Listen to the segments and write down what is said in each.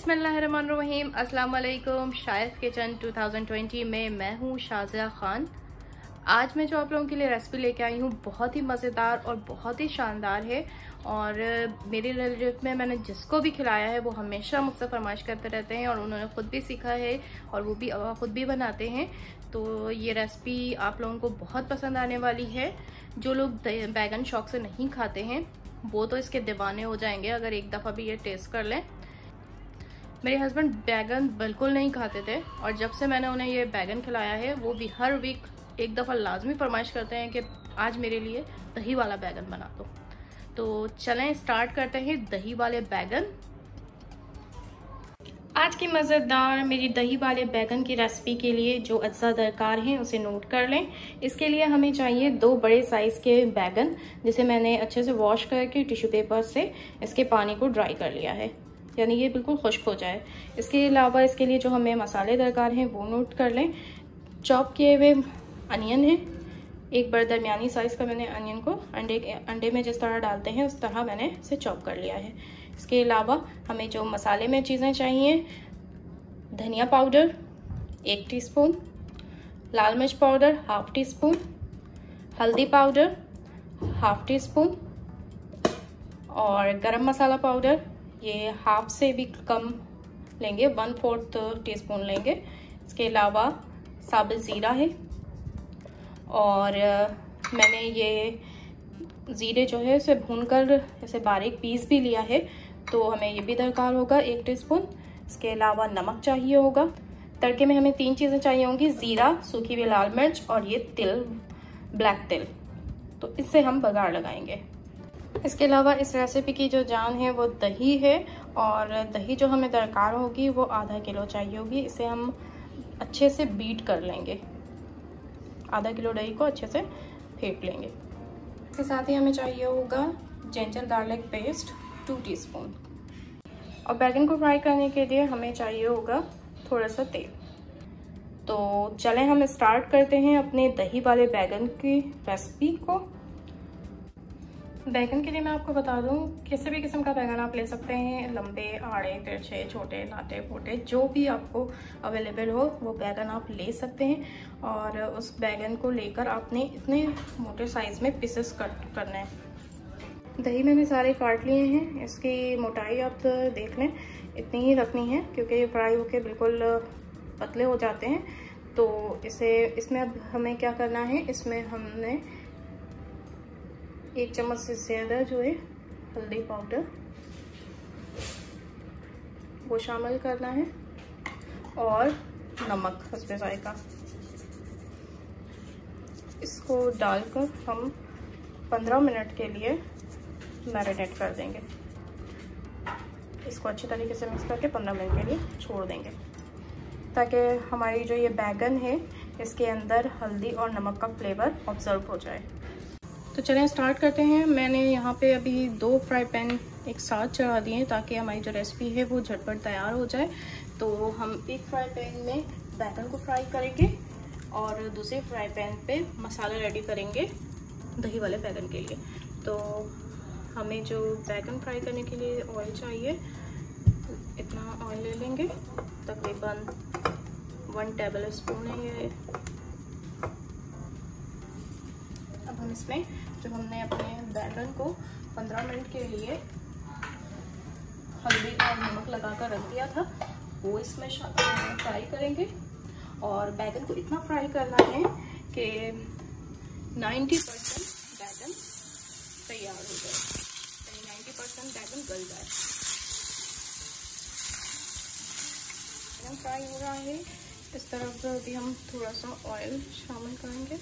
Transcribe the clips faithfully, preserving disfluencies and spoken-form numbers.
बिस्मिल्लाहिर्रहमानिर्रहीम, अस्सलाम वालेकुम। शाइफ किचन टू थाउजेंड ट्वेंटी में मैं हूँ शाज़िया खान। आज मैं जो आप लोगों के लिए रेसिपी लेके आई हूँ बहुत ही मज़ेदार और बहुत ही शानदार है। और मेरे रिलेटिव में मैंने जिसको भी खिलाया है वो हमेशा मुझसे फरमाइश करते रहते हैं और उन्होंने ख़ुद भी सीखा है और वो भी ख़ुद भी बनाते हैं। तो ये रेसिपी आप लोगों को बहुत पसंद आने वाली है। जो लोग बैगन शौक से नहीं खाते हैं वो तो इसके दीवाने हो जाएंगे अगर एक दफ़ा भी ये टेस्ट कर लें। मेरे हस्बैंड बैगन बिल्कुल नहीं खाते थे और जब से मैंने उन्हें ये बैगन खिलाया है वो भी हर वीक एक दफ़ा लाजमी फरमाइश करते हैं कि आज मेरे लिए दही वाला बैगन बना दो। तो चलें स्टार्ट करते हैं दही वाले बैगन। आज की मज़ेदार मेरी दही वाले बैगन की रेसिपी के लिए जो अज्जा दरकार हैं उसे नोट कर लें। इसके लिए हमें चाहिए दो बड़े साइज़ के बैगन जिसे मैंने अच्छे से वॉश करके टिश्यू पेपर से इसके पानी को ड्राई कर लिया है, यानी ये बिल्कुल खुश्क हो जाए। इसके अलावा इसके लिए जो हमें मसाले दरकार हैं वो नोट कर लें। चॉप किए हुए अनियन है, एक बड़ा दरमियानी साइज़ का मैंने अनियन को अंडे अंडे में जिस तरह डालते हैं उस तरह मैंने इसे चॉप कर लिया है। इसके अलावा हमें जो मसाले में चीज़ें चाहिए, धनिया पाउडर एक टीस्पून, लाल मिर्च पाउडर हाफ टी स्पून, हल्दी पाउडर हाफ टी स्पून और गरम मसाला पाउडर ये हाफ से भी कम लेंगे, वन फोर्थ टी स्पून लेंगे। इसके अलावा साबुत ज़ीरा है और मैंने ये ज़ीरे जो है उसे भूनकर ऐसे बारीक पीस भी लिया है, तो हमें ये भी दरकार होगा एक टीस्पून। इसके अलावा नमक चाहिए होगा। तड़के में हमें तीन चीज़ें चाहिए होंगी, ज़ीरा, सूखी हुई लाल मिर्च और ये तिल, ब्लैक तिल। तो इससे हम बघार लगाएंगे। इसके अलावा इस रेसिपी की जो जान है वो दही है और दही जो हमें दरकार होगी वो आधा किलो चाहिए होगी। इसे हम अच्छे से बीट कर लेंगे, आधा किलो दही को अच्छे से फेंट लेंगे। इसके साथ ही हमें चाहिए होगा ginger garlic paste two teaspoon और बैगन को फ्राई करने के लिए हमें चाहिए होगा थोड़ा सा तेल। तो चलें हम स्टार्ट करते हैं अपने दही वाले बैगन की रेसिपी को। बैगन के लिए मैं आपको बता दूं, किसी भी किस्म का बैगन आप ले सकते हैं, लंबे, आड़े, तिरछे, छोटे, लाटे, पोटे, जो भी आपको अवेलेबल हो वो बैगन आप ले सकते हैं। और उस बैगन को लेकर आपने इतने मोटे साइज़ में पीसेस कट करना है। दही मैंने सारे काट लिए हैं। इसकी मोटाई आप देख लें, इतनी ही रखनी है क्योंकि ये फ्राई होके बिल्कुल पतले हो जाते हैं। तो इसे इसमें अब हमें क्या करना है, इसमें हमने एक चम्मच से ज़्यादा जो है हल्दी पाउडर वो शामिल करना है और नमक हस्बे जायका। इसको डालकर हम पंद्रह मिनट के लिए मैरिनेट कर देंगे। इसको अच्छे तरीके से मिक्स करके पंद्रह मिनट के लिए छोड़ देंगे ताकि हमारी जो ये बैगन है इसके अंदर हल्दी और नमक का फ्लेवर ऑब्जर्व हो जाए। तो चलें स्टार्ट करते हैं। मैंने यहाँ पे अभी दो फ्राई पैन एक साथ चढ़ा दिए हैं ताकि हमारी जो रेसिपी है वो झटपट तैयार हो जाए। तो हम एक फ्राई पैन में बैगन को फ्राई करेंगे और दूसरे फ्राई पैन पे मसाला रेडी करेंगे दही वाले बैगन के लिए। तो हमें जो बैगन फ्राई करने के लिए ऑयल चाहिए, इतना ऑयल ले लेंगे, तकरीबन वन टेबल स्पून है ये। अब हम इसमें जो हमने अपने बैगन को पंद्रह मिनट के लिए हल्दी और नमक लगाकर रख दिया था वो इसमें फ्राई करेंगे। और बैगन को इतना फ्राई करना है कि नब्बे परसेंट बैगन तैयार हो जाए, यानी नब्बे परसेंट बैगन गल जाए। बैगन फ्राई हो रहा है, इस तरफ भी हम थोड़ा सा ऑयल शामिल करेंगे।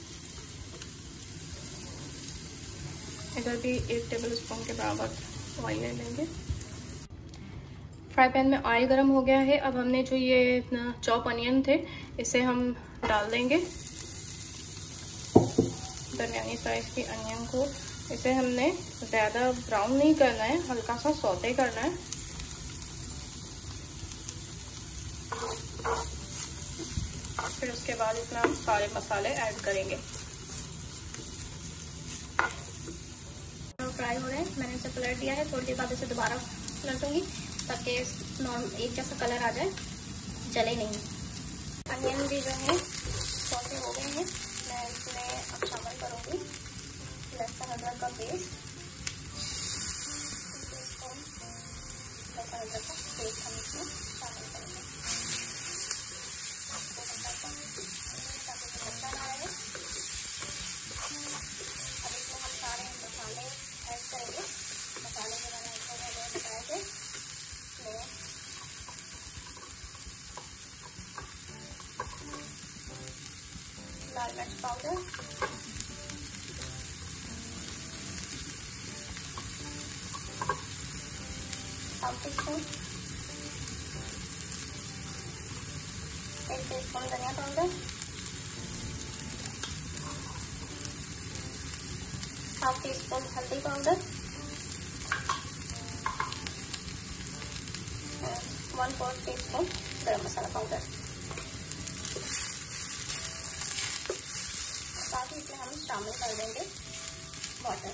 इधर भी एक टेबल स्पून के बराबर ऑयल ले लेंगे। फ्राई पैन में ऑयल गर्म हो गया है। अब हमने जो ये चॉप अनियन थे इसे हम डाल देंगे, दरमियानी साइज की अनियन को। इसे हमने ज़्यादा ब्राउन नहीं करना है, हल्का सा सौते करना है। फिर उसके बाद इसमें हम सारे मसाले ऐड करेंगे। फ्राई हो रहे हैं, मैंने इसे पलट दिया है, थोड़ी देर बाद इसे दोबारा पलटूंगी। ताकि नॉर्मल एक जैसा कलर आ जाए, जले नहीं। अनियन भी जो है सौते हो गए हैं। मैं इसमें अब शामिल करूँगी लहसुन अदरक का पेस्ट। लहसुन अदरक का पेस्ट हम इसमें शामिल करेंगे ताकि जो कच्चा ना रहे। अब इसमें हम सारे मसाले ऐड करेंगे। मसाले जो मैंने ऐड कर बताए थे, लाल मिर्च पाउडर, हाफ टी स्पून, एक टी स्पून धनिया पाउडर, हाफ टी स्पून हल्दी powder, one fourth teaspoon garam masala powder. साथ ही इसमें हम शामिल कर देंगे वाटर।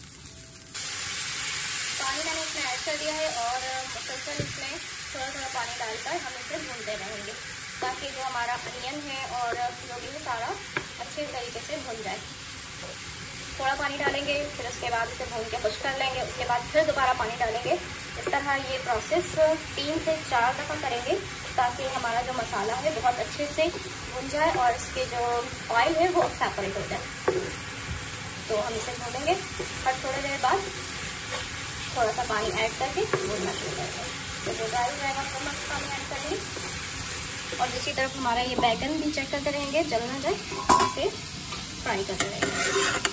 पानी मैंने इसमें ऐड कर दिया है और मुसलसल इसमें थोड़ा थोड़ा पानी डालकर हम इसे भूनते रहेंगे ताकि जो हमारा अनियन है और जो भी है सारा अच्छे तरीके से भुन जाए। थोड़ा पानी डालेंगे, फिर उसके बाद इसे भून के खुश कर लेंगे, उसके बाद फिर दोबारा पानी डालेंगे। इस तरह ये प्रोसेस तीन से चार दफ़ा करेंगे ताकि हमारा जो मसाला है बहुत अच्छे से भुन जाए और इसके जो ऑयल है वो सेपरेट हो जाए। तो हम इसे भूनेंगे, हर थोड़ी देर बाद थोड़ा सा पानी ऐड करके भूनना शुरू करेंगे। तो जो ड्राई हो जाएगा तो हम पानी ऐड करेंगे और दूसरी तरफ हमारा ये बैगन भी चेक करते रहेंगे, जल ना जाए, इसे फ्राई करते रहेंगे।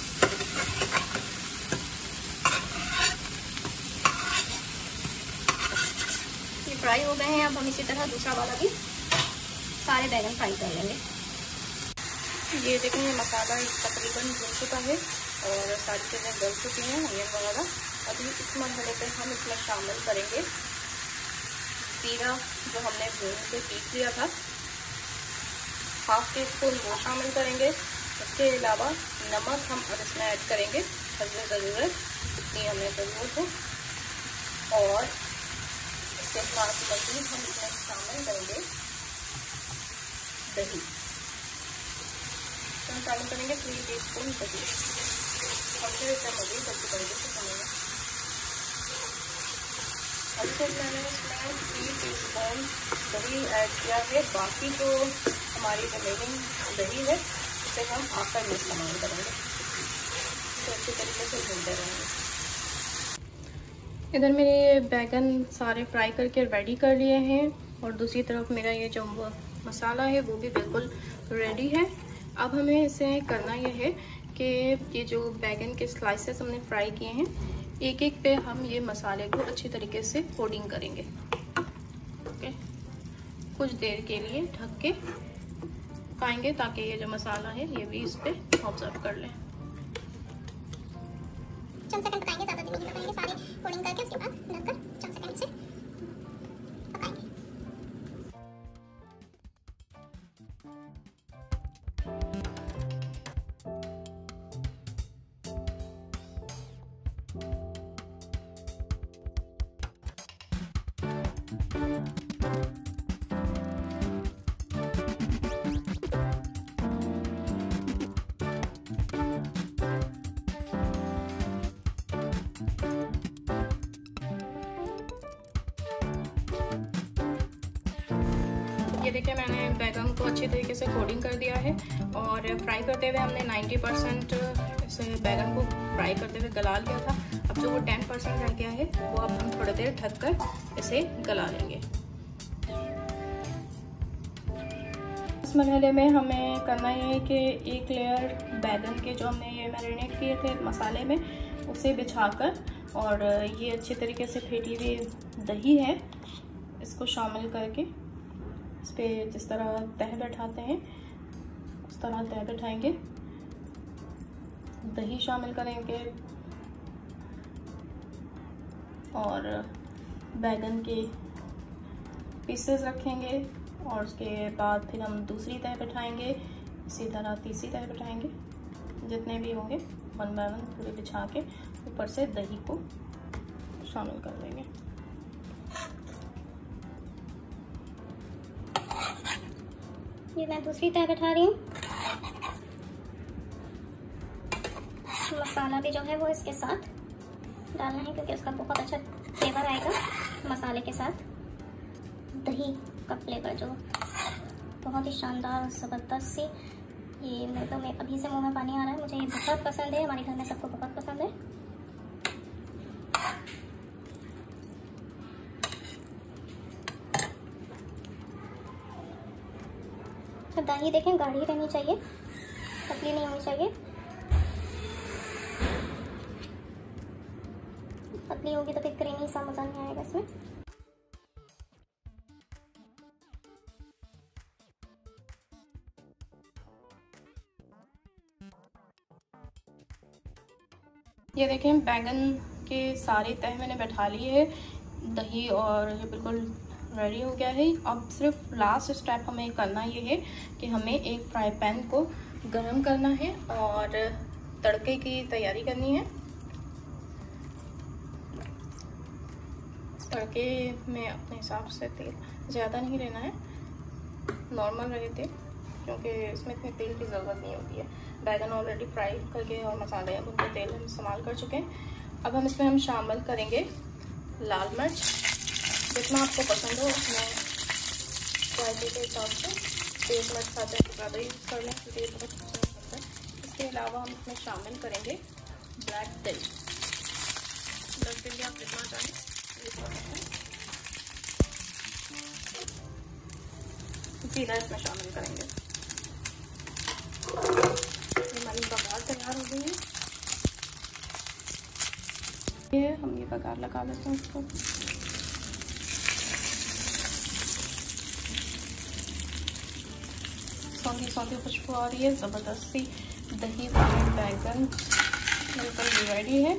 ये फ्राई हो गए हैं। अब हम इसी तरह दूसरा वाला भी सारे बैगन फ्राई कर लेंगे। ये देखें, ये मसाला तकरीबन भुन चुका है और सारी चीज़ें गल चुकी हैं, अनियन वगैरह। अभी इस मरहले पे हम इसमें शामिल करेंगे जीरा जो हमने भून के पीस लिया था, हाफ टी स्पून वो शामिल करेंगे। इसके अलावा नमक हम अब इसमें ऐड करेंगे हस्ब ज़रूरत, जितनी हमें ज़रूरत हो। और इसके बाद मज़ीद हम इसमें शामिल करेंगे दही। तो हम शामिल करेंगे थ्री टी स्पून दही और फिर इसे मज़ीद अच्छी तरीके से भूनेंगे। अब तक मैंने इसमें थ्री टी स्पून दही ऐड किया है। बाकी जो हमारी रिमेनिंग दही है उसे हम आखिर में इस्तेमाल करेंगे। तो अच्छी तरीके से भूनते रहेंगे। इधर मेरे बैगन सारे फ्राई करके रेडी कर लिए हैं और दूसरी तरफ मेरा ये जो मसाला है वो भी बिल्कुल रेडी है। अब हमें इसे करना यह है कि ये जो बैगन के स्लाइसेस हमने फ्राई किए हैं, एक एक पे हम ये मसाले को अच्छी तरीके से कोटिंग करेंगे। ओके, कुछ देर के लिए ढक के पकाएंगे ताकि ये जो मसाला है ये भी इस पे ऑब्जर्व कर ले। चंद सेकंड पकाएंगे, ज़्यादा देर नहीं पकाएंगे। सारे कोटिंग करके उसके बाद ढककर चंद सेकंड से पकाएंगे। ये देखिए, मैंने बैगन को अच्छी तरीके से कोटिंग कर दिया है और फ्राई करते हुए हमने नब्बे परसेंट इसे बैगन को फ्राई करते हुए गला लिया था। अब जो वो दस परसेंट रह गया है वो अब हम थोड़ी देर ढककर इसे गला लेंगे। इस मरहले में हमें करना ये है कि एक लेयर बैगन के जो हमने ये मैरिनेट किए थे मसाले में उसे बिछाकर और ये अच्छे तरीके से फेंटी हुई दही है इसको शामिल करके इस पर जिस तरह तह बैठाते हैं उस तरह तह बैठाएंगे। दही शामिल करेंगे और बैगन के पीसेस रखेंगे और उसके बाद फिर हम दूसरी तह बैठाएंगे, इसी तरह तीसरी तह बैठाएंगे। जितने भी होंगे वन बाय वन पूरे बिछा के ऊपर से दही को शामिल कर देंगे। ये मैं दूसरी तह बैठा रही हूँ। मसाला भी जो है वो इसके साथ डालना है क्योंकि उसका बहुत अच्छा फ्लेवर आएगा मसाले के साथ। दही का फ्लेवर जो बहुत ही शानदार ज़बरदस्त सी, ये मेरे तो मैं अभी से मुंह में पानी आ रहा है। मुझे ये बहुत पसंद है, हमारे घर में सबको बहुत पसंद है। तो दही देखें गाढ़ी रहनी चाहिए, पतली नहीं होनी चाहिए। पतली होगी तो फिर क्रीमी सा मज़ा नहीं आएगा इसमें। ये देखें बैगन के सारे तह मैंने बैठा लिए है, दही और ये बिल्कुल रेडी हो गया है। अब सिर्फ लास्ट स्टेप हमें करना ये है कि हमें एक फ्राई पैन को गरम करना है और तड़के की तैयारी करनी है। तड़के में अपने हिसाब से तेल ज़्यादा नहीं लेना है, नॉर्मल रहे तेल, क्योंकि इसमें इतने तेल की ज़रूरत नहीं होती है। बैगन ऑलरेडी फ्राई करके और मसाले अब उनको तेल हम इस्तेमाल कर चुके हैं। अब हम इसमें हम शामिल करेंगे लाल मिर्च, जितना आपको पसंद हो उसमें क्वालिटी के हिसाब से। तेज मिर्च खाते हैं तो ज़्यादा यूज़ कर लें क्योंकि ये बहुत पसंद होता है। इसके अलावा हम इसमें शामिल करेंगे ब्लैक तिल। ब्लैक तिल आप जितना चाहें सीधा इसमें शामिल करेंगे। हमारी बघार तैयार हो गई है। ये हम ये बघार लगा लेते हैं इसको। सौंधी सौंधी खुशबू आ रही है, ज़बरदस्ती दही वाले बैगन बिल्कुल रेडी है।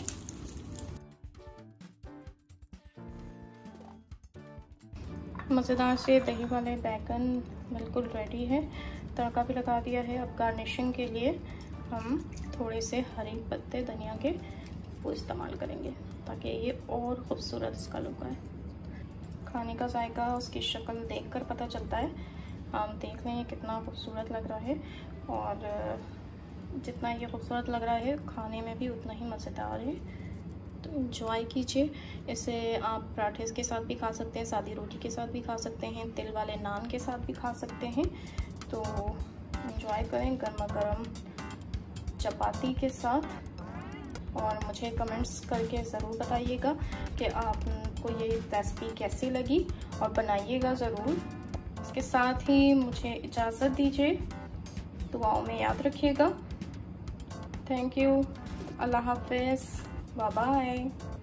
मज़ेदार से दही वाले बैगन बिल्कुल रेडी है। तड़का भी लगा दिया है। अब गार्निशिंग के लिए हम थोड़े से हरे पत्ते धनिया के वो इस्तेमाल करेंगे ताकि ये और ख़ूबसूरत इसका लुक आए। खाने का जायका उसकी शक्ल देखकर पता चलता है। हम देख लें ये कितना खूबसूरत लग रहा है और जितना ये खूबसूरत लग रहा है खाने में भी उतना ही मज़ेदार है। तो एंजॉय कीजिए। इसे आप पराठे के साथ भी खा सकते हैं, सादी रोटी के साथ भी खा सकते हैं, तिल वाले नान के साथ भी खा सकते हैं। तो एंजॉय करें गर्मा गर्म चपाती के साथ। और मुझे कमेंट्स करके ज़रूर बताइएगा कि आपको ये रेसिपी कैसी लगी और बनाइएगा ज़रूर। इसके साथ ही मुझे इजाज़त दीजिए, दुआओं में याद रखिएगा। थैंक यू, अल्लाह हाफ़िज़, बाय बाय।